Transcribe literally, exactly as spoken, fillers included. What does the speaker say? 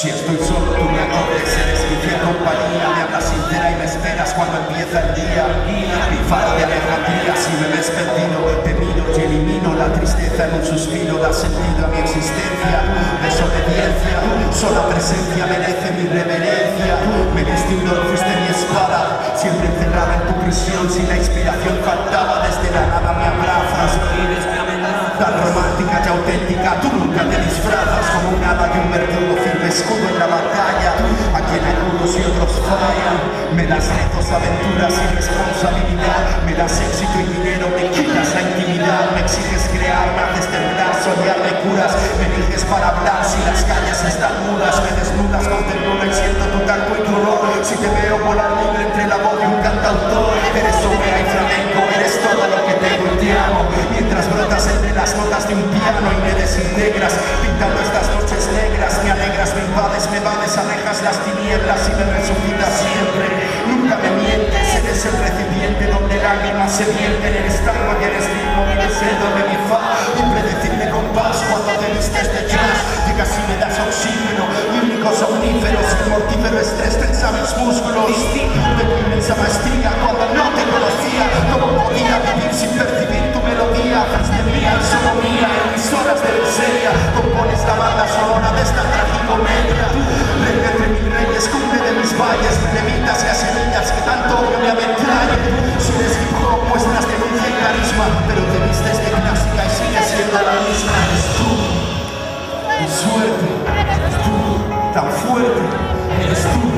Si estoy solo, tú me acoges, eres mi fiel compañía. Me hablas sincera y me esperas cuando empieza el día. Mi faro de alegría, si me ves perdido, te miro y elimino la tristeza en un suspiro. Da sentido a mi existencia, desobediencia. Sola presencia merece mi reverencia. Me diste un don, fuiste mi espada. Siempre encerrada en tu prisión, si la inspiración faltaba, desde la nada me abrazas. Tan romántica y auténtica, tú nunca te disfrazas como un hada y un verdugo, firme escudo en la batalla. A quien acudo si otros fallan, me das retos, aventuras y responsabilidad. Me das éxito y dinero, me quitas la intimidad. Me exiges crear, me haces temblar, soñar, me curas. Me eliges para hablar si las calles están mudas. Me desnudas con ternura y siento tu tacto y tu olor. Si te veo volar libre entre la voz de un cantautor, eres ópera y flamenco, eres todo lo que tengo y te amo. Mientras brotas entre las notas de un piano y me desintegras, pintando estas noches negras, me alegras, me invades, me vades, alejas las tinieblas y me resucitas siempre. Nunca me mientes, eres el recipiente donde lágrimas se vierten. Eres tango y eres ritmo, eres el do de mi fa. Impredecible compás cuando te vistes de jazz. Llegas y me das oxígeno, límicos omníferos, el mortífero estrés tensa mis músculos. De tu inmensa maestría cuando no te conocía, ¿cómo podía vivir sin percibir tu melodía? Fuiste mía y solo mía en mis horas de miseria. Compones la banda sonora de esta tragicomedia. Rey entre mil reyes, cumbre de mis valles, me levitas las semillas que tanto odio me ametrallen. Si eres hip hop, muestras denuncia y carisma, pero te vistes de clásica y sigues siendo la misma. Eres tú, mi suerte, eres tú, tan fuerte, eres tú.